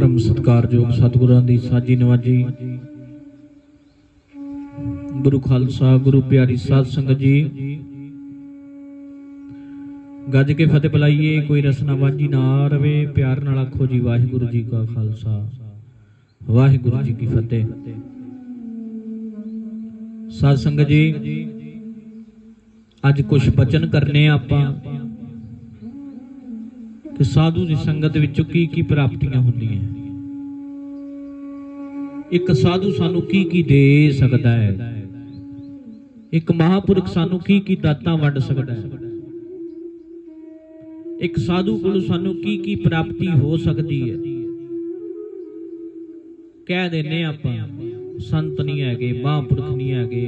परम सत्कारयोग सतगुरां दी साजी नवाजी गुरु खालसा गुरु प्यारी साध संगत जी गज के फतेह बुलाइए कोई रसना वाजी ना रवे प्यार नाल आखो जी वाहिगुरु जी का खालसा वाहिगुरु जी की फतेह। साध संगत जी अज कुछ बचन करने आपां कि साधु की संगत विचों की प्राप्तियां होंदियां। एक साधु सानू की दे सकदा है, एक महापुरख सानू की दातां वंड सकदा है, एक साधु कोलों सानू की प्राप्ति हो सकती है। कह देने आपां संत नहीं हैगे महापुरख नहीं हैगे,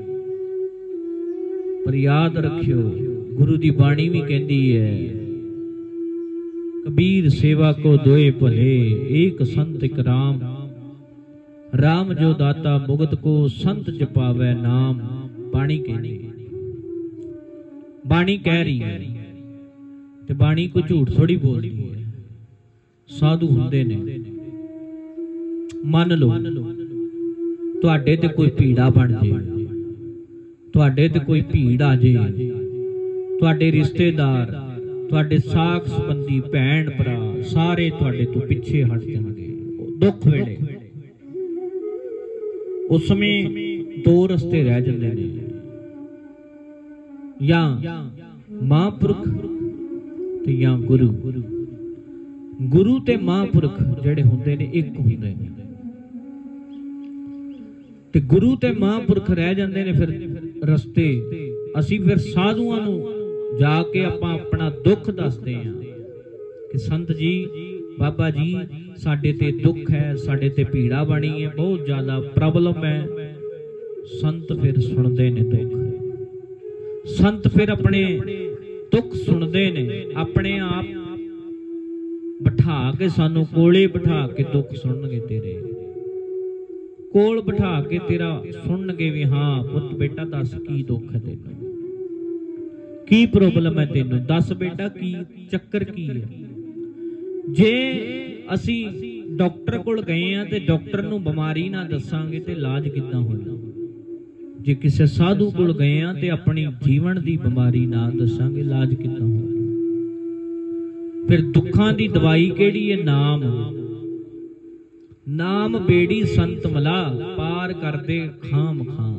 पर याद रखियो गुरु दी बाणी भी कहती है कबीर सेवा को दोए भले एक संत एक राम, राम जो दाता मुगत को संत जपावे नाम। बाणी कहनी बाणी कह रही है ते बाणी को झूठ थोड़ी बोल रही है। साधु हुंदे ने मन लो तुहाडे ते कोई भीड़ा बन जे, तुहाडे ते कोई भीड़ आ जे, तुहाडे रिश्तेदार तुहाडे साख संबंधी भैन भरा सारे तुहाडे तो पिछे हट जाणगे। दुख वेले उस समय दो रस्ते रह जांदे ने, या महापुरख ते या गुरु। गुरु ते महापुरख जिहड़े हुंदे ने एक हुंदे ने, ते गुरु ते महापुरख रह जांदे ने। फिर रस्ते असीं फिर साधुआं नूं जाके आपां अपना दुख दसदे हां कि संत जी बाबा जी साडे ते दुख है, साडे ते पीड़ा बनी है, बहुत ज्यादा प्रॉब्लम है। संत फिर सुनदे ने दुख, संत फिर अपने दुख सुनदे ने, अपने आप बिठा के सानू कोले बिठा के दुख सुनणगे, तेरे कोल बिठा के तेरा सुनणगे भी हाँ पुत बेटा दस की दुख है तेनू, की प्रॉब्लम है तेनू, दस बेटा की चक्कर की है। जे असी डॉक्टर कोल गए हैं ते डॉक्टर नू बीमारी ना दसांगे ते इलाज किद्दां होना। जे किसी साधु कोल गए हैं ते अपनी जीवन दी बीमारी ना दसांगे इलाज किद्दां होना। फिर दुखां दी दवाई केड़ी है? नाम। नाम बेड़ी संत मला पार कर दे खाम खां।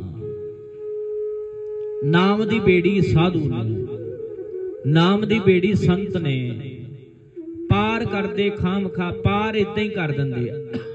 नाम दी बेड़ी साधु ने, नाम दी बेड़ी संत ने, पार कर दे खाम खा। पार इदां ही कर दिंदे,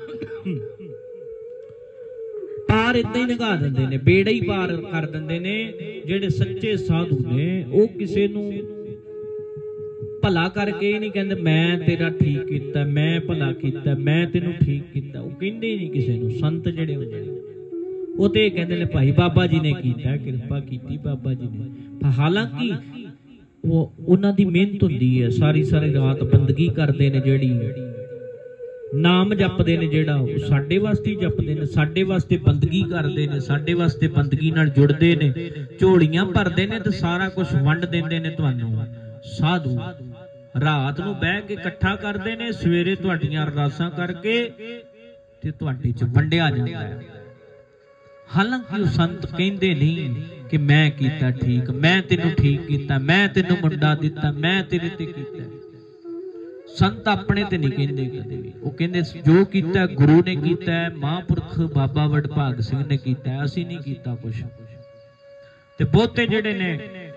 पार इदां ही निगा दिंदे ने, बेड़ा ही पार कर दिंदे ने। जेड़े सच्चे साधु ने वो किसी नूं भला करके नहीं कहते मैं तेरा ठीक कीता, मैं भला कीता, मैं तेनू ठीक कीता, वो कहंदे नहीं किसी नूं। संत जेड़े हुंदे ने वो तो कहते हैं भाई बाबा जी ने कीता, कृपा की बाबा जी ने। हालांकि वो उन्हां दी मेहनत हुंदी है, सारी सारी रात बंदगी करते ने, जेड़ी नाम जपदे ने, जेड़ा वो साडे वास्ते जपदे ने, साडे वास्ते बंदगी करदे ने, साडे वास्ते बंदगी नाल जुड़दे ने, झोलियां भरदे ने ते सारा कुछ वंड दिंदे ने तुहानू। साधु रात नूं बह के इकट्ठा करदे ने, सवेरे तुहाडीआं अरदासां करके ते तुहाडे च वंडिया जांदा है। हालांकि वो संत कहंदे नहीं कि मैं कीता ठीक, मैं तेनू ठीक कीता, मैं तेनू मुंडा दिता, मैं तेरे ते कीता। संत अपने ते नहीं कहंदे कदे भी, वो कहंदे जो कीता गुरु ने कीता है, महापुरख बाबा वडभाग सिंह ने कीता है, असीं नहीं कीता कुछ। ते बहुते जेड़े ने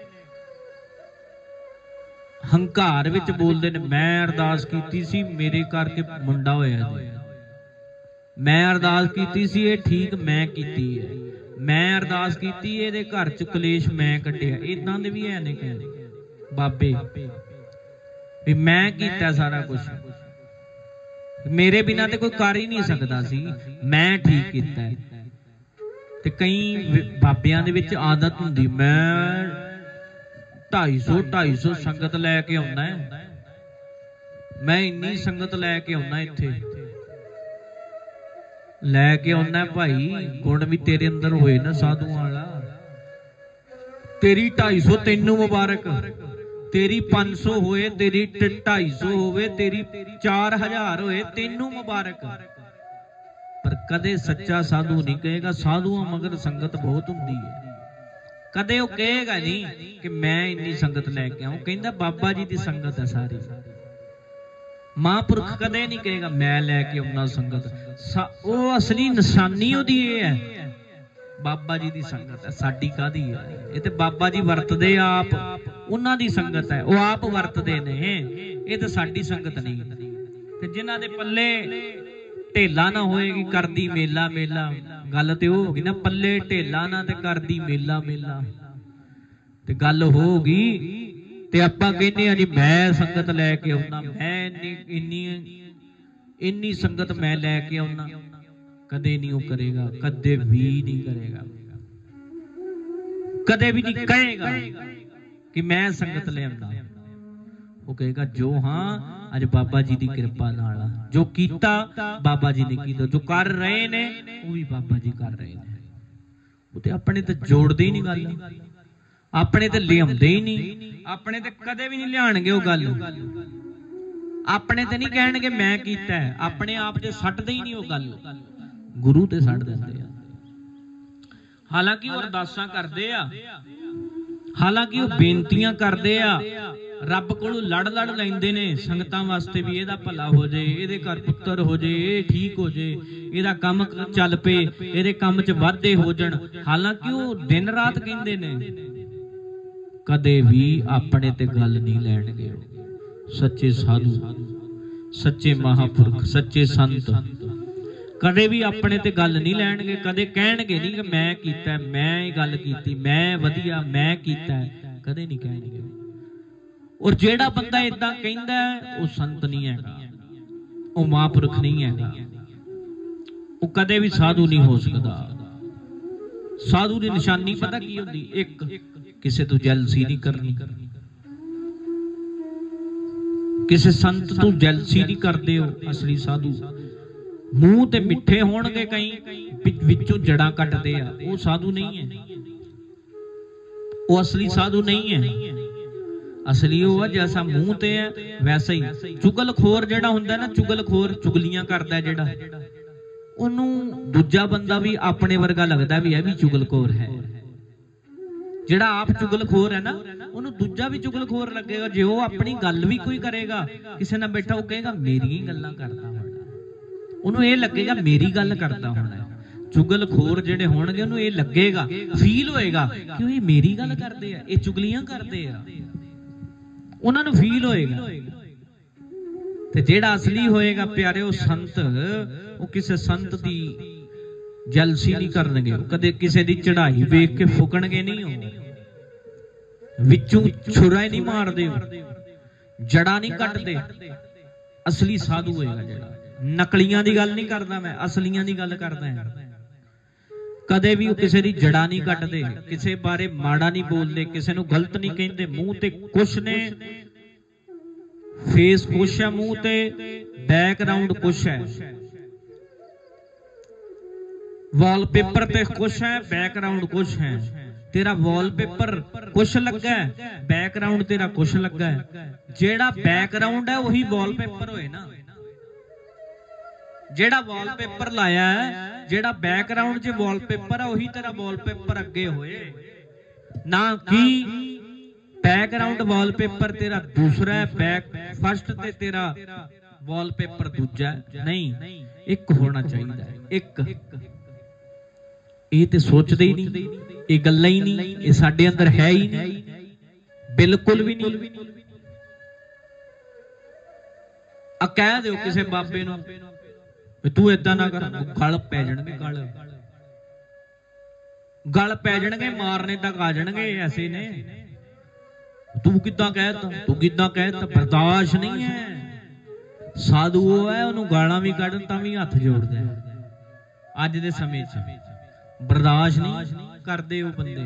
हंकार विच बोलदे ने, मैं अरदास कीती सी मेरे करके मुंडा होया जी, मैं अरदास कीती सी ये ठीक मैं कीती है, मैं अरदास कीती इहदे घर च कलेश मैं कड्ढिया। इदां दे भी है ने कहंदे बाबे भी मैं कीता सारा कुछ, मेरे बिना ते कोई कर ही नहीं सकदा सी, मैं ठीक कीता है। ते कई बाबियां दे विच आदत हुंदी मैं 250 संगत लैके आउंदा है, मैं इन्नी संगत लैके आउंदा इत्थे लैके आउंदा भाई, गुण भी तेरे अंदर होए ना साधुआं वाला। तेरी 250 तेनू मुबारक, तेरी 500 होए, तेरी 250 होवे, तेरी 4000 होए, तेनू मुबारक। पर कदे सच्चा साधु नहीं कहेगा साधुआं मगर संगत बहुत हुंदी है। कदे वो कहेगा नहीं कि मैं इन्नी संगत लैके आऊं, कहंदा बाबा जी की संगत है सारी। महापुरख कदे नहीं कहेगा मैं लैके आउना संगत। वो असली निशानी ओदी है बाबा जी की संगत है, साडी कादी है। ये ते बाबा जी वरतदे आप, उन्हां दी संगत है, वो आप वरतदे ने, ये ते साडी संगत नहीं। ते जिन्हां दे पल्ले ढेला ना होएगी करदी मेला मेला, गल ते हो होगी ना, पल्ले ढेला ना ते करदी मेला मेला, ते गल होगी। ते आपां कहने आ जी मैं संगत लैके आउना, मैं इन्नी संगत मैं लैके आउना, कदे नहीं वो करेगा, कदे भी नहीं करेगा, कदे भी नहीं कहेगा कि मैं संगत ले आंदा। वो कहेगा जो हाँ अज बाबा जी की कृपा नाल, जो कीता बाबा जी ने कीता, जो कर रहे ने वो भी बाबा जी कर रहे हैं। वो ते अपने ते जोड़दे ही नहीं गल, अपने ते लियाउंदे ही नहीं, अपने ते कदे भी नहीं लियाणगे वो गल, अपने ते नहीं कहणगे मैं कीता है, अपने आप ते सटदे ही नहीं वो गल, गुरु ते सट दिंदे आ। हालांकि वो अरदासां करदे आ, हालांकि वो बेनतियां करदे आ, रब कोलों लड़ लड़ लैंदे ने संगतां वास्ते भी इहदा भला हो जाए, इहदे घर पुत्तर हो जाए, ये ठीक हो जाए, इहदा काम चल पे, इहदे काम च वाधे हो जाण। हालांकि वो दिन रात कहंदे ने, कदे भी अपने ते गल नहीं लैणगे। सच्चे साधु, सच्चे महापुरख, सच्चे संत कदे भी अपने ते गल नहीं लैणगे, कदे कहणगे नहीं कि मैं कीता, मैं गल कीती, मैं वधिया, मैं कीता, कदे नहीं कहणगे। और जेड़ा बंदा इदां कहंदा है वो संत नहीं हैगा, वो महापुरख नहीं हैगा, वो कदे भी साधु नहीं हो सकता। साधु की निशानी पता की होंदी? एक, किसे तो जैलसी नहीं करनी, किसे संत तो जैलसी नहीं करदे हो असली साधु। मूंह ते मिठे होणगे कई, विचों जड़ां कटदे आ, वो साधु नहीं है, वो असली साधु नहीं है। असली वो है जैसा मुंह ते है वैसा ही। चुगलखोर जेड़ा हुंदा ना, चुगलखोर चुगलियां करदा है जेड़ा, ओनू दूजा बंदा भी अपने वर्गा लगदा भी है, भी चुगलखोर है। जेड़ा आप चुगलखोर है ना, ओनू दूजा भी चुगलखोर लगेगा। जे वो अपनी गल भी कोई करेगा, किसी नाल बैठा, वो कहेगा मेरी ही गल्लां करदा होना, ओनू ये लगेगा मेरी गल करदा होना। चुगलखोर जेड़े होणगे ओनू ये लगेगा, फील होएगा कि ये मेरी गल करदे आ, ये चुगलियां करदे आ, उन्हां नूं फील होएगा। ते जेड़ा असली होएगा प्यारे, वो संत, वो किसी संत दी जलसी नहीं करनगे, कदे किसी दी चढ़ाई वेख के फुकणगे नहीं, हो विचों छुरा नहीं मारदे, जड़ा नहीं कटदे। असली साधु होएगा जेड़ा, नकलियां दी गल नहीं करदा मैं, असलियां दी गल करदा है। कदे भी किसी दी जड़ा नहीं कटदे, किसी बारे माड़ा नहीं बोलते, किसी नूं गलत नहीं कहंदे। मुंह ते कुछ ने, फेस कुछ है मुंह ते, बैकग्राउंड कुछ है, वॉलपेपर ते कुछ है, बैकग्राउंड कुछ है। तेरा वॉलपेपर कुछ लगा है, बैकग्राउंड तेरा कुछ लगा है। जेड़ा बैकग्राउंड है वही वॉलपेपर होए ना, जेड़ा वॉलपेपर लाया है, जेड़ा बैकग्राउंड च वॉलपेपर है, वही तेरा वॉलपेपर अगे होए ना, कि बैकग्राउंड वॉलपेपर तेरा दूसरा है, बैक फर्स्ट ते तेरा वॉलपेपर दूजा है। नहीं, एक होना चाहिए, एक। ये ते सोचते ही नहीं, ये गल्लां ही नहीं, ये साडे अंदर है ही नहीं, बिल्कुल भी नहीं। आ कह दो किसी बाबे नूं तू इदा ना कर, गल पै जाणगे, गल पै जाणगे, मारने तक आ जाणगे। ऐसे ने, तू किदां कहता, तू किदां कहता, बर्दाश्त नहीं है। साधु वो है, उन्होंने गालां भी कढन तां भी हथ जोड़दा है। अज दे समय च बर्दाश्त नहीं करदे वो बंदे।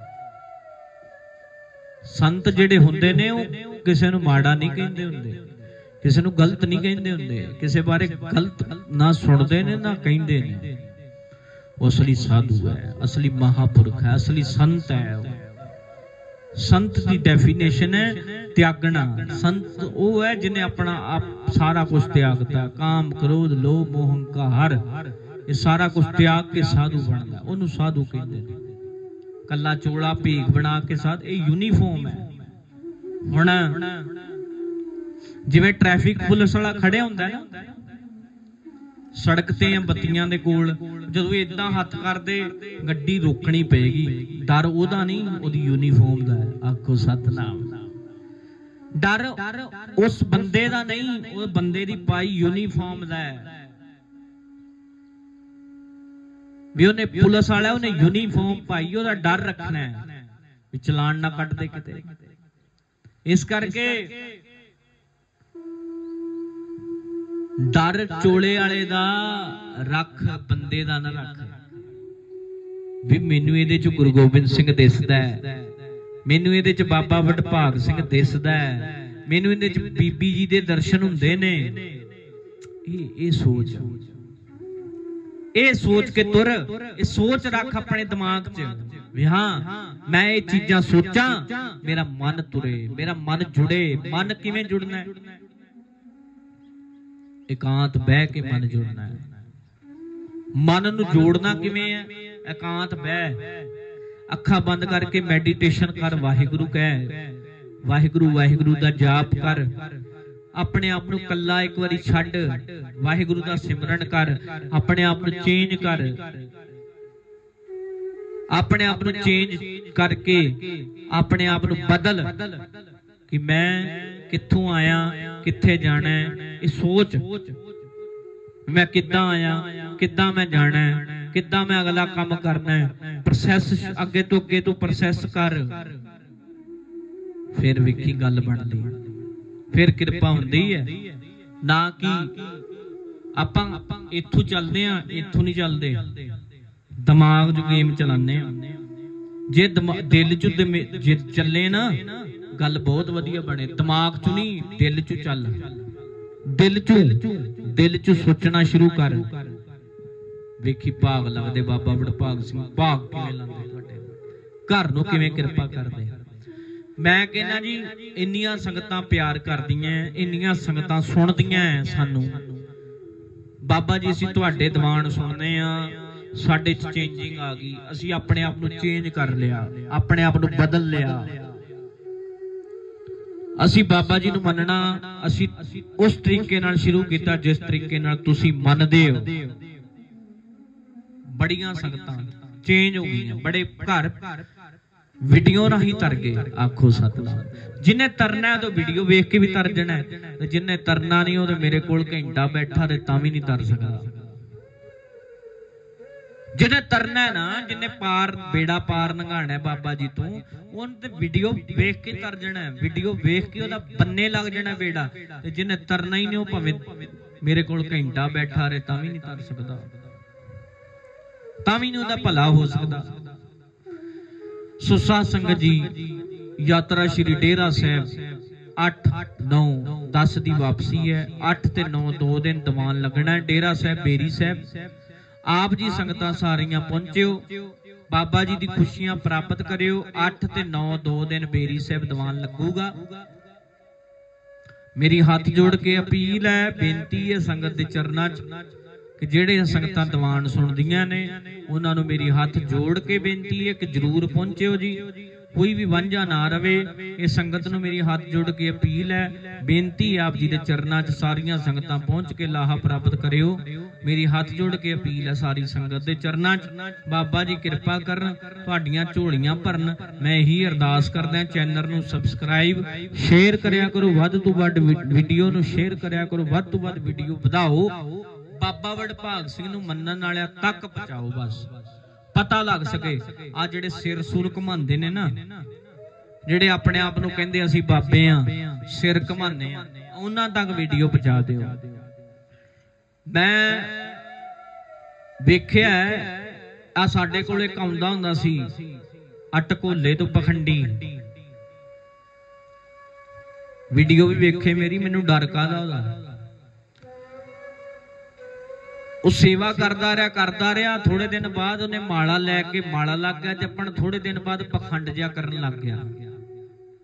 संत जिहड़े हुंदे ने, वो किसी नूं माड़ा नहीं कहंदे हुंदे, किसी नूं गलत नहीं कहंदे हुंदे, किसी बारे गलत ना सुनते ने ना कहंदे ने। वो असली साधु है, असली महापुरख है, असली संत है। संत की डेफिनेशन है त्यागना। संत वो है जिन्हें अपना आप सारा कुछ त्यागता, काम क्रोध लोभ मोह अहंकार ये सारा कुछ त्याग के साधु बनता, उन्होंने साधु कहते हैं। कला चोला भीख बना के साथ ये यूनीफॉर्म है। हुण जिवें ट्रैफिक पुलिस वाला खड़े हुंदा है ना सड़क ते बत्तियां दे कोल, जदों इदां हत्थ करदे गड्डी रोकनी पेगी। डर ओदा नहीं, ओदी यूनीफॉर्म दा है। आखो सतनाम। डर उस बंदे दा नहीं, उस बंदे दी पाई यूनीफॉर्म दा है। भी उन्हें पुलिस वाला उन्हें यूनीफॉर्म पाई, ओदा डर रखना है भी चलान ना कट दे किते। इस करके डर चोले वाले दा रख, बंदे दा ना रख। भी मैनू इहदे च गुरु गोबिंद सिंह दिसदा है, मैनू इहदे च बाबा वडभाग सिंह दिसदा है, मैनू इहदे च बीबी जी दे दर्शन हुंदे ने। ये सोच के तुर, ये सोच रख अपने दिमाग च भी हाँ मैं ये चीजां सोचा, मेरा मन तुरे, मेरा मन जुड़े। मन किवें जुड़ना है? एकांत बह के मन जुड़ना है। मन नूं जोड़ना किवें है? एकांत बह, अखा बंद करके मैडिटेशन कर, वाहिगुरु कह, वाहिगुरु वाहिगुरु दा जाप कर, अपने आप नूं कल्ला एक बारी छड्ड, वाहिगुरु दा सिमरन कर, अपने आप नूं चेंज कर, अपने आप नूं चेंज करके अपने आप नूं बदल कि मैं कित्थों आया, कित्थे जाना है। ये सोच मैं किद्दां आया, किद्दां मैं जाना है, किद्दां मैं अगला काम करना है। प्रोसैस अगे तो प्रोसैस कर, फिर विखी गल बनदी, फिर कृपा हुंदी है। ना कि आपां इत्थों चलदे आ, इत्थों नहीं चलदे, दिमाग जो गेम चलाने। जे दिल चो चले ना गल बहुत वधिया बने। दिमाग चो नहीं, दिल चो चल, दिल चो सोचना शुरू कर। वेखी भाग लगदे बाबा वडभाग सिंह, भाग किवें लांदे तुहाडे, घर नूं किवें किरपा करदे। मैं कहना जी इन्नियां संगतां प्यार करदियां, इन्नियां संगतां सुणदियां सानू। बाबा जी असीं तुहाडे दीवान सुणदे आ, साडे च चेंजिंग आ गई, असीं अपने आप नूं चेंज कर लिया, अपने आप नूं बदल लिया। असीं बाबा जी नूं मनना असीं उस तरीके नाल शुरू कीता जिस तरीके नाल तुसीं मनदे हो। बड़ियां संगतां चेंज हो गई, बड़े घर वीडियो राही तर गए। आखो सतनाम। जिन्हें तरना है तो वीडियो वेख के भी तर जाना है, जिन्हें तरना नहीं हो तो मेरे कोल घंटा बैठा ते तां भी नहीं तर सकदा। जिन्हें तरना है ना, जिन्हें पार बेड़ा पार लंघाना है बाबा जी तो उन ते वीडियो वेख के तर जाना है, वीडियो वेख के ओदा बन्ने लग जाना बेड़ा। ते जिन्हें तरना ही नहीं हो भावें मेरे कोल घंटा बैठा रहे तां भी नहीं तर सकदा, तां भी नहीं ओदा भला हो सकदा। सो साध संगत जी यात्रा श्री डेरा साहब 8, 9, 10 की वापसी है। 8 ते 9 2 दिन दीवान लगना है डेरा साहब बेरी साहब। आप जी संगतां सारियां पहुंचो, बाबा जी की खुशियां प्राप्त करियो। 8 ते 9 2 दिन बेरी साहब दीवान लगूगा। मेरी हाथ जोड़ के अपील है, बेनती है संगत के चरनां च कि जेड़े संगतां दीवान सुनदियां ने उन्हां नूं मेरी हाथ जोड़ के बेनती है कि जरूर पहुंचो जी, कोई भी वांझा ना रवे। ये संगत नूं मेरी हाथ जोड़ के अपील है, बेनती है आप जी दे चरनां च सारियां संगतां पहुंच के लाहा प्राप्त करियो। मेरी हाथ जोड़ के अपील है सारी संगत दे चरनां च, बाबा जी कृपा करन, तुहाडीआं झोलियां भरन। मैं यही अरदास करदा, चैनल नूं सबसक्राइब शेयर करया करो, वध तों वध वीडियो नूं शेयर करया करो, वध तों वध वीडियो वधाओ, बाबा वडभाग सिंह नूं मन्नण वालिआं तक पहुंचाओ, बस पता लग सके। आ जेड़े सिर सुर घुमांदे ने ना, जेड़े अपने आप नूं कहंदे असीं बाबे आ, सिर घुमाने आ, उन्हां तक वीडियो पहुंचा दिओ। मैं वेखिआ आ साडे कोल इक आउंदा हुंदा सी अटकोले तो पखंडी, वीडियो भी वेखे मेरी, मैनूं डर काहदा ओहदा। सेवा करता रहा, थोड़े दिन बाद उन्हें माला लैके माला लग गया जपन, थोड़े दिन बाद पखंड जिहा करन लग गया।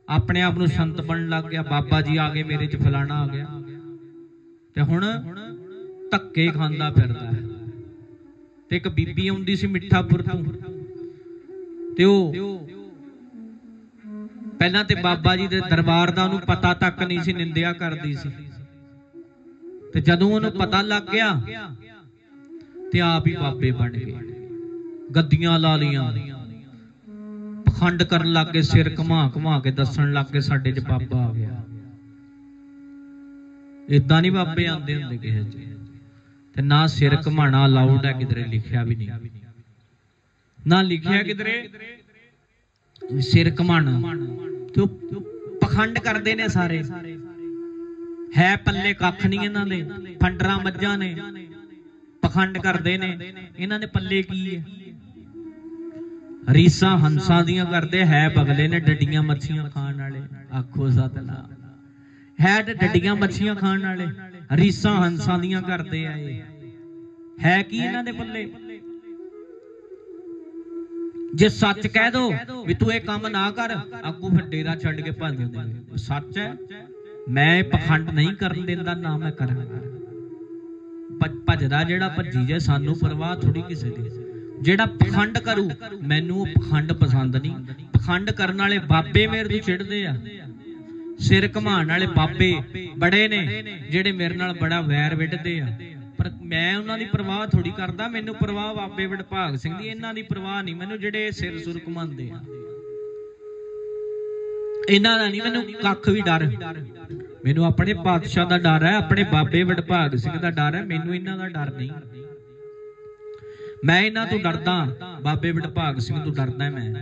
अपने आप नूं संत बनन लग गया। बाबा जी आ गए मेरे च, फलाना आ गया, ते हुण धक्के खांदा फिरदा है। ते एक बीबी आउंदी सी मिठापुर तों, ते ओह पहलां ते बाबा जी दे दरबार दा उहनूं पता तक नहीं सी, निंदिया करदी सी। ते जदों उहनूं पता लग गया ते आप ही बाबे बन गए, गद्दियां ला लियां, पखंड करन लग गए, सिर घुमा घुमा के दसन लग गए साडे च बाबा आ गया। इदां नहीं बाबे आंदे हुंदे किसे च, ते ना सिर घुमाना अलाउड है, किधरे लिखिया भी नहीं, ना लिखिया किधरे सिर घुमाना। तो पखंड करते ने सारे, है पल्ले कख नहीं इन्हां दे, फंडरा मज्जां ने, पखंड करते ने, इन्हां दे पल्ले की है? रीसा हंसा दियां करते, है बगले ने डड्डियां मच्छियां खाण वाले। आखो सतनाम, है डड्डियां मच्छियां खाण वाले, रीसा हंसा दियां करते आए, है की इन्हां दे पल्ले? जे सच कह दो भी तू ये काम ना कर, अगू फिर डेरा छड़ के भज जांदे। सच है, मैं पखंड नहीं करन देंदा, ना मैं करांगा। भजदा जेड़ा भजी जाए, सानू परवाह थोड़ी किसे दी। जेड़ा पखंड करू, मैनू पखंड पसंद नहीं। पखंड करन वाले बाबे मेरे तो चिढ़दे आ, सिर घुमाण वाले बाबे बड़े ने जेड़े मेरे नाल बड़ा वैर विढ़दे आ, पर मैं उन्हां दी परवाह थोड़ी करदा। मैनू परवाह बाबे वडभाग सिंह दी, इन्हां दी परवाह नहीं मैनू, जेड़े सिर सुर घुमांदे आ, इन्हां दा नहीं मैनू कख भी डर। मैनू अपने पातशाह दा डर है, अपने बाबे वडभाग सिंह दा डर है, मैनू इन्हां दा डर नहीं। मैं इन्हां तो डरदा, बाबे वडभाग सिंह तो डरदा मैं।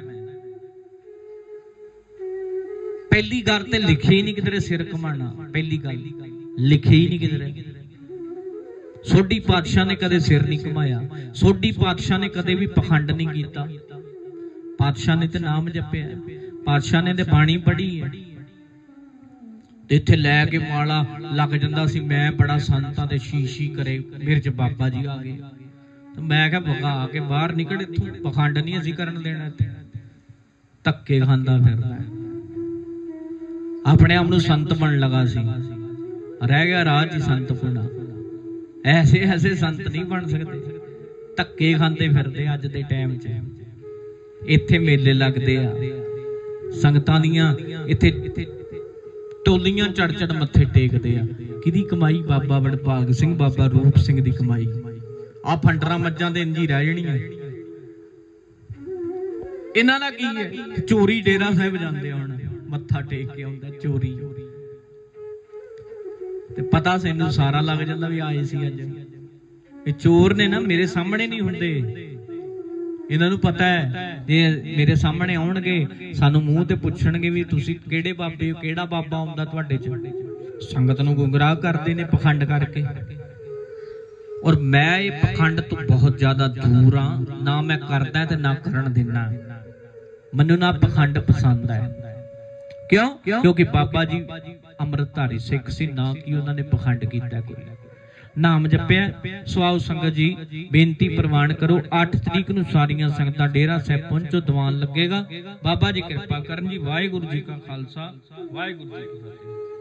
पहली गल ते लिखी ही नहीं किधरे सिर घुमाना, पहली गल लिखी ही नहीं किधरे। सोडी पातशाह ने कदे सिर नहीं घुमाया, सोडी पातशाह ने कदे भी पखंड नहीं कीता। पातशाह ने ते नाम जपिया, पातशाह ने ते बाणी पढ़ी है, इत्थे लैके माला लग जांदा सी, मैं बड़ा संत हां ते शीशी करे, मेरे च बाबा जी आ गए। तो मैं क्या भगा के बाहर निकल, इत्थों पखंड नहीं असीं करन देना, इत्थे धक्के खांदा फिरदा है। अपने आप नूं संत बन लगा सी, रह गया राह च संत पुना। ऐसे ऐसे संत नहीं बन सकते, धक्के खांदे फिरदे। अज दे टाइम च इत्थे मेले लगदे आ, संगतां दियां इत्थे टोलियां चढ़ चढ़ मत्थे टेकदे आ। किहदी कमाई? बाबा वडभाग सिंह, बाबा रूप सिंह दी कमाई। आ फंडरा मज्जां दे इंजी रह जाणियां, इन्हां दा की है? चोरी डेरा साहिब जांदे हुण, मत्था टेक के आउंदा चोरी, ते पता सैनू सारा लग जांदा भी आए सी अज। ये चोर ने ना, मेरे सामने नहीं हुंदे, इन्हां नू पता है जे मेरे सामने आउणगे सानू मूंह ते पुछणगे भी तुसीं किहड़े बाबे हो, किहड़ा बाबा आउंदा तुहाडे च। संगत नू गुमराह करदे ने पखंड करके। और मैं ये पखंड तो बहुत ज्यादा दूर हाँ, ना मैं करदा ते ना करन देना। मैनू ना पखंड पसंद है। क्यों? क्योंकि बाबा जी अमृतधारी सिख सी, ना कि उन्होंने पखंड किया। कोई नाम जपिया। सो आओ संगत जी, बेनती प्रवान करो। 8 तरीक नूं सारियां संगतां डेरा साहिब पहुंचो, दीवान लगेगा। बाबा जी कृपा करन जी। वाहिगुरू जी का खालसा, वाहिगुरू जी की फतेह।